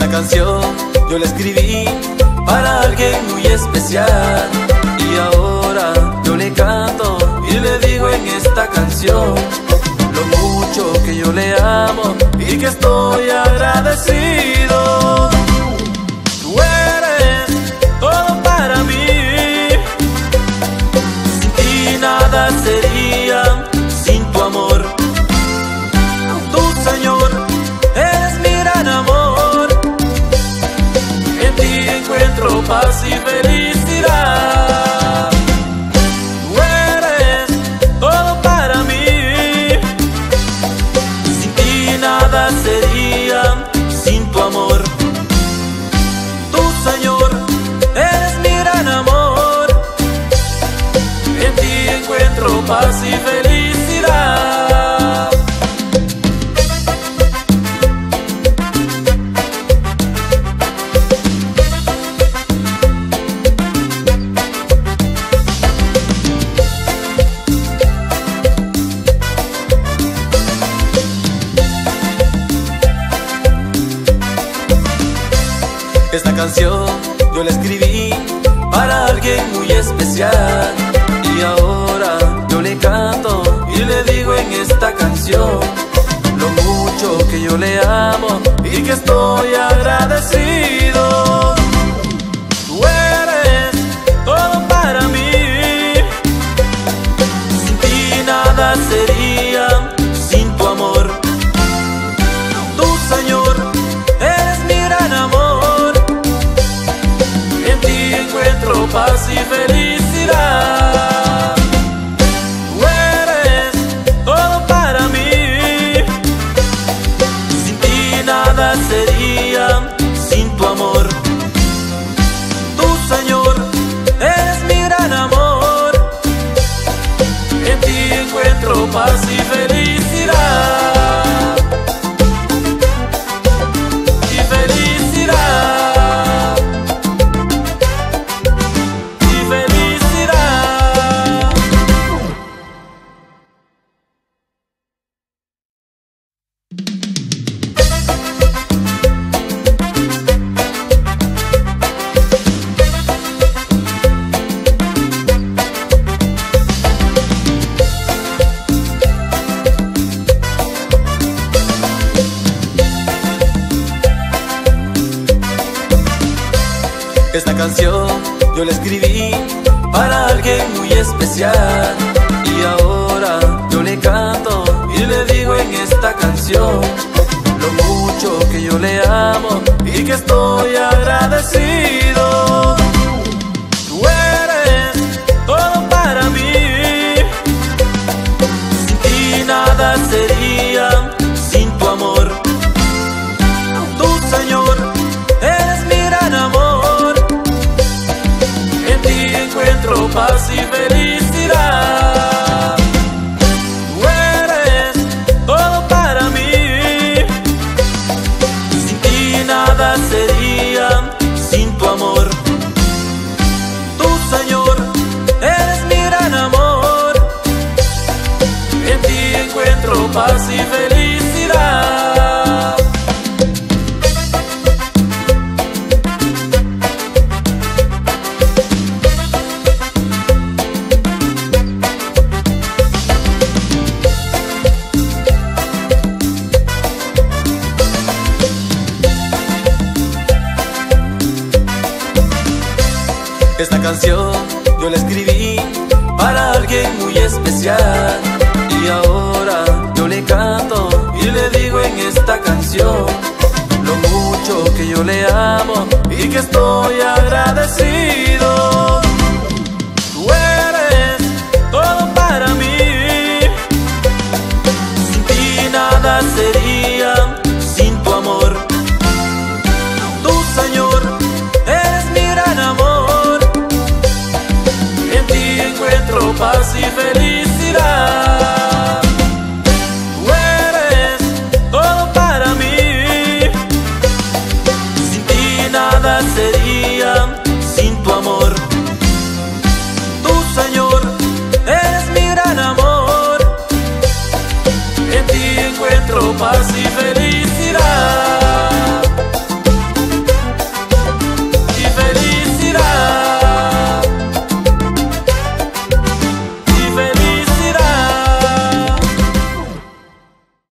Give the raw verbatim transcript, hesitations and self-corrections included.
Esta canción yo la escribí para alguien muy especial, y ahora yo le canto y le digo en esta canción lo mucho que yo le amo y que estoy agradecido. Tú eres todo para mí, sin ti nada sería, sin tu amor. Tú, Señor, eres mi gran amor, en ti encuentro paz y felicidad. Tú eres todo para mí, sin ti nada sería, sin tu amor. Tú, Señor, eres mi gran amor, en ti encuentro paz y felicidad. Esta canción yo la escribí para alguien muy especial, y ahora yo le canto y le digo en esta canción lo mucho que yo le amo y que estoy agradecido. Tú eres todo para mí, sin ti nada sería, sin tu amor. Tú, Señor, eres mi gran amor, en ti encuentro paz y felicidad. Tú eres todo para mí, sin ti nada sería, sin tu amor. Tú, Señor, eres mi gran amor, en ti encuentro paz y felicidad. Esta canción yo la escribí para alguien muy especial, y ahora yo le canto y le digo en esta canción lo mucho que yo le amo y que estoy agradecido. Tú eres todo para mí, sin ti nada sería, sin tu amor. Tú, Señor, eres mi gran amor, en ti encuentro paz y felicidad. Tú eres todo para mí, sin ti nada sería, sin tu amor. Tú, Señor, eres mi gran amor, en ti encuentro paz y felicidad. Esta canción yo la escribí para alguien muy especial, y ahora yo le canto y le digo en esta canción lo mucho que yo le amo y que estoy agradecido. Tú eres todo para mí, sin ti nada sería, sin tu amor. Tú, Señor, eres mi gran amor, en ti encuentro paz y felicidad. Tú eres todo para mí, sin ti nada sería,